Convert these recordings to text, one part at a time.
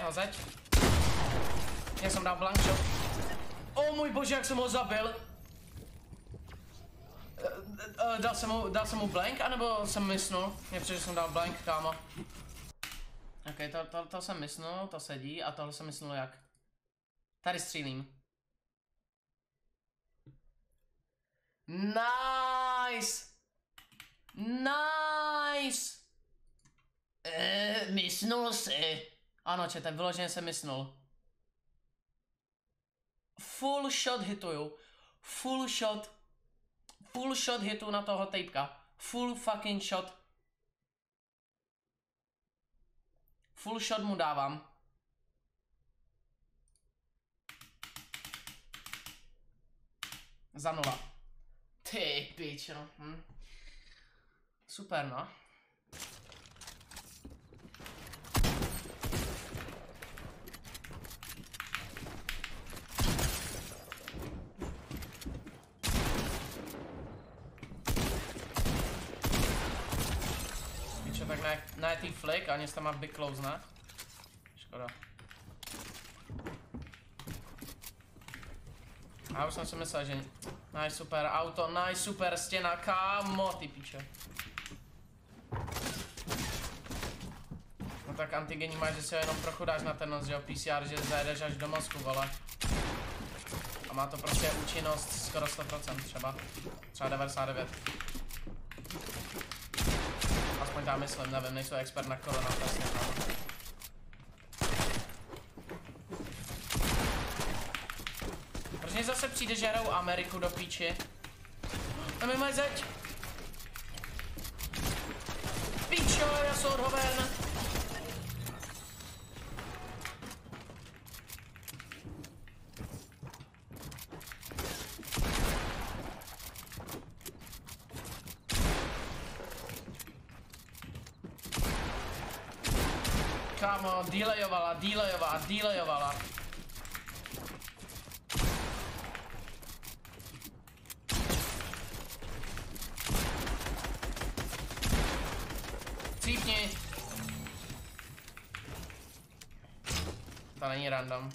Jedno, zeď. Já jsem dal blank shot. O můj bože, jak jsem ho zabil. Dal jsem mu blank, anebo jsem misnul? Mně přijde, že jsem dal blank, kámo. Ok, to jsem misnul, to sedí, a tohle jsem misnul jak? Tady střílím. Nice! Nice! Misnul si. Ano, čete, vyloženě jsem misnul. Full shot hituju. Full shot hitu na toho typka. Full fucking shot. Full shot mu dávám. Za 0. Ty pičo. Super, no. Pičo, tak ne tý flick, ani tam má big close, ne? Škoda. Já už jsem si myslel, že... Nice, super auto, nice, super stěna, kámo, ty piče. No tak antigenní máš, že si ho jenom trochu dáš na ten nos, že jo, PCR, že zajedeš až do mozku, vole. A má to prostě účinnost skoro 100%, třeba 99. Aspoň tam myslím, nevím, nejsou expert na korona, vlastně, kámo. Proč zase přijde, že hrajou Ameriku do píči? A my mají zeď! Píčo, já jsem odhoven! Kámo, delayovala. Cípni. To není random.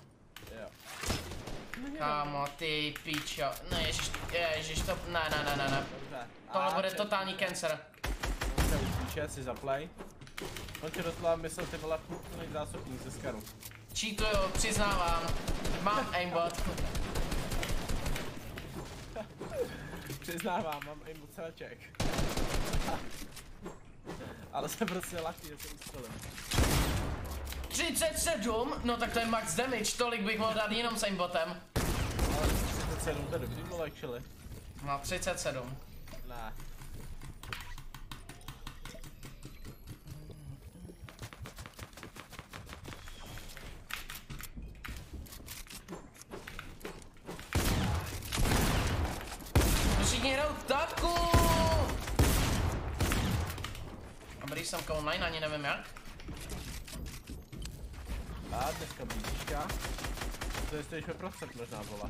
Kámo, ty pičo. No ježiš, to... Ne. Tohle bude totální cancer. Píče si zaplay. On ti doslova myslel, ty vole, plný zásobník ze skaru. Cheatuju, přiznávám. Mám aimbot. Přiznávám, mám aimbot celček. Ale jsem prostě lucky, že jsem ustřelil. 37? No tak to je max damage, tolik bych mohl dát jenom s aimbotem. Ale 37, to je dobrý, vole, actually. No, 37. Ne. Všichni hrajou tatku! Dobrý, jsem online, ani nevím jak. A dneska blížička. To je stojíš ve prostřed možná, vole.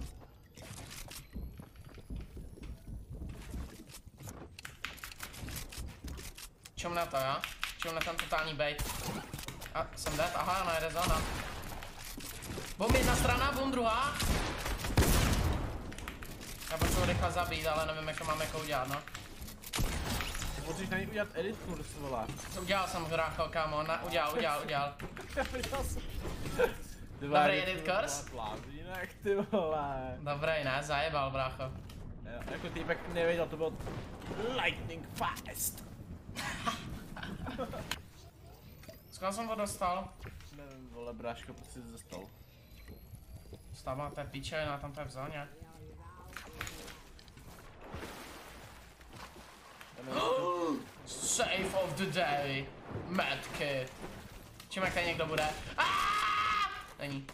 Čum na to, jo? Čum na ten totální bait. A, jsem dead? Aha, najde zóna. Bum jedna strana, bum druhá. Já potřebuji rychle zabít, ale nevím, jak to mám jako udělat, no. Musíš na ní udělat edit kurs, vole. Udělal jsem hrácho, kámo, udělal. Dobrý edit kurs? Plázínek, ty vole. Dobrý, ne, zajebal, brácho. Jo, jako týpek nevěděl, to bylo lightning fast. Skoro jsem to dostal. Nevím, vole, bráško, prostě jsi dostal. Stává té píče, na tam v zóně. Save of the day, medkit. Čím jak tady někdo bude? Není.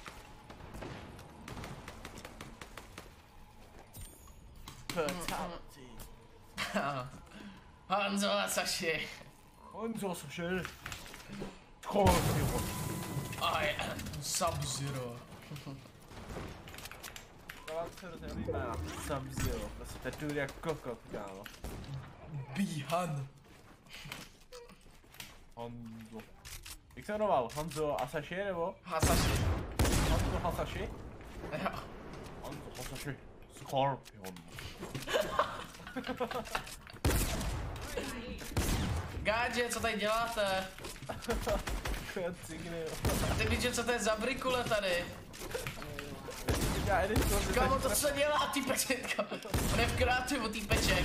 Fatality. Honzo a Saši. Honzo, Saši. I am Sub-Zero. Sub-Zero, prostě teďu jak kokot, kámo. Bíhan. Honzo. Jak se jmenoval? Hanzo Asashi nebo? Hasashi. Hanzo Hasashi? Jo. Hanzo Hasashi. Scorpion. Gádže, co tady děláte? Ty víš, co to je za brikule tady? Kámo, to co dělá, týpeček? On je v kreativu, týpeček.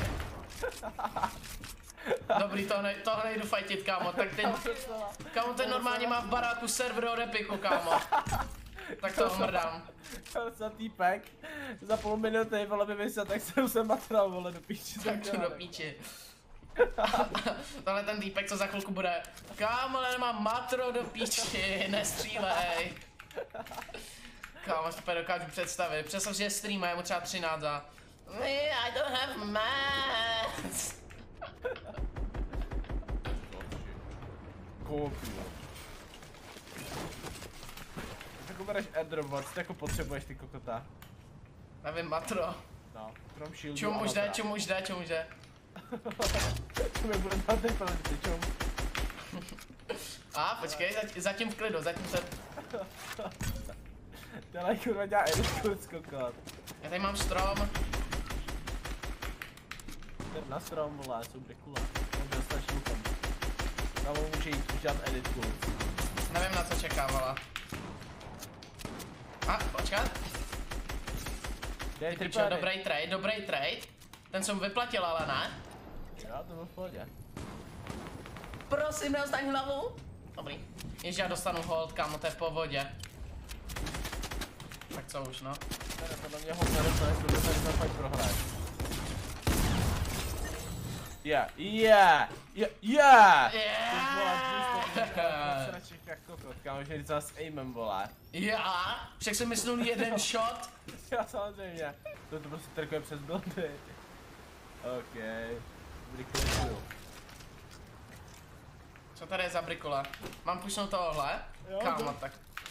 Dobrý, toho nejdu fajtit, kámo, tak ten... Kámo, ten normálně má v baráku server o Repiku, kámo. Tak toho mrdám. Za týpek, za půl minuty, vole, vymyslel, tak jsem se matral, vole, do píči. Tak to do píči. Tohle ten týpek, co za chvilku bude. Kámo, ale nemám matro do píči, nestřílej. Kámo, to dokážu představit. Představ, že je stream a je mu třeba 13 a... I don't have maths. Koupil. Tak bereš airdrop, ty jako potřebuješ ty kokota. Nevím, matro. No, krom shieldu. Čum už jde, čum už jde, čum už jde. To mi bude na ten palety, čum. A, počkej, zatím v klidu, zatím se... Dělej kurva, dělá airdrop skokot. Já tady mám strom. Jdem na strom, vole, jsou brekule. On dostaneš lukem. Tam může jít udělat editku. Nevím, na co čeká, vole. A, počkat. Dej, Pičo, dobrý trade. Ten jsem vyplatil, ale ne? Jo, to bylo v pohodě. Prosím, neostaň hlavu. Dobrý. Jež já dostanu hold, kámo, to je v pohodě. Tak co už, no. Ne, podle mě hold nedostane, to se fakt prohrát. Yeah. Jak kokot, kámo, že jde s aimem, vole. Já? Však jsem myslel jeden shot. Já samozřejmě. To prostě trkuje přes buildy. OK. Brikule. Co tady je za brikule? Mám pušnout tohle? Jo, Kámo, tak.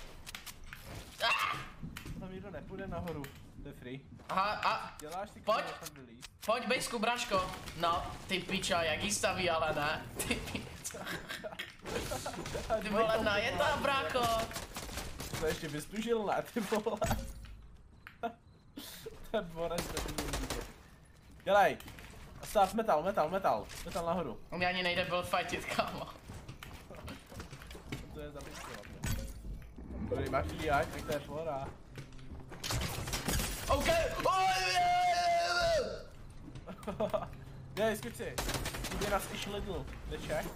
Tam nikdo nepůjde nahoru. To je free. Aha, a Děláš ty pojď. release. Pojď, bejsku, braško. No, ty piča, jak jí staví, ale ne. Ty piča. Ty vole, najetá, brácho. To ještě vystužil, ne, ty vole. Ten borec, to je. Dělej. Stav metal nahoru. On mě ani nejde build fightit, kámo. To je zabijsko. Dobrý, máš TDI, tak to je pohoda. OK. Dělej, skoč si. Jde nás iž Lidl, neček.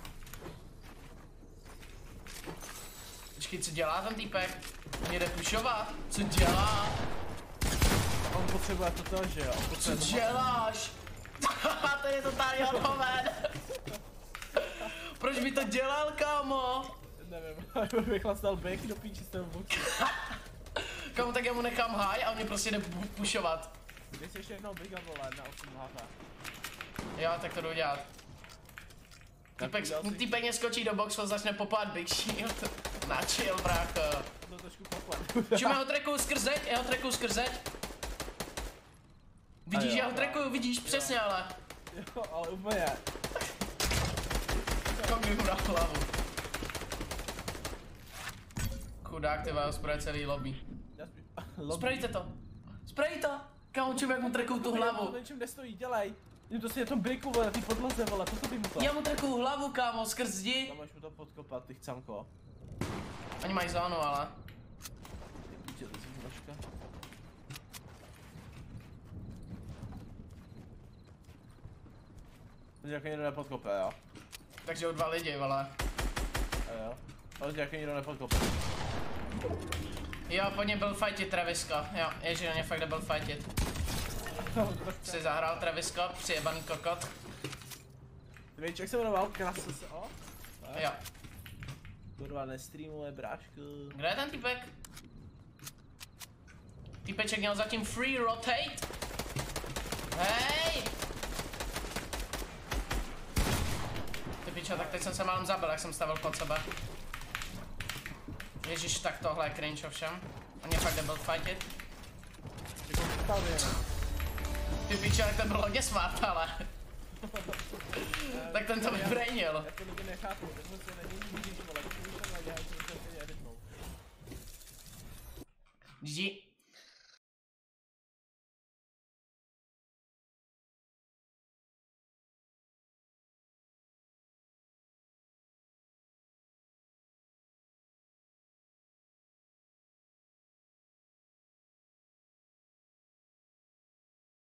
Počkej, co dělá ten týpek? Mě jde pušovat. Co dělá? On potřebuje toto, že jo? Co děláš? To je totálně odhoven. Proč by to dělal, kámo? Nevím, bych lastal back do píči z toho boxu. Kámo, tak já mu nechám high a on mě prostě jde pušovat. Když ještě jednou biga, vole, na 8 HP. Jo, tak to jdu dělat. Týpek mě skočí do boxu a začne popát Big Shield. Na chill, brácho. To trošku poplat. Čum, já ho trekuju skrz zeď, Vidíš, já ho trekuju, vidíš, přesně, ale. Jo, ale úplně. Kam bych mu dal hlavu. Chudák, ty vás zpraje celý lobby. Sprejte to. Sprej to. Kámo, čum, jak mu trekuju tu hlavu. To něčem nestojí, dělej. Jen to si je tom briku, vole, na té podlaze, vole, potopím mu to. Já mu trekuju hlavu, kámo, skrz zdi. Tam máš mu to podkopat, ty chcamko. Oni mají zónu, ale. Píče, to si zložka. To jako nikdo nepodkope, jo? Takže o 2 lidi, vole. A jo? Ale jako nikdo nepodkope. Jo, po něm byl fightit Travisko. Jo, ježi, on je fakt byl fightit. Si zahrál Travisko, přijebaný kokot. Ty víš, jak se jmenoval? KSSO? Jo. Kurva, nestreamuje, brášku. Kde je ten týpek? Týpeček měl zatím free rotate. Hej! Ty pičo, tak teď jsem se málem zabil, jak jsem stavil pod sebe. Ježiš, tak tohle je cringe ovšem. On je fakt nebyl fightit. Ty pičo, jak ten byl hodně smart, ale. Tak ten to vybrainil. Já to lidi nechápu, tak se není vidíš, vole, když jsem já to musím editnout. GG.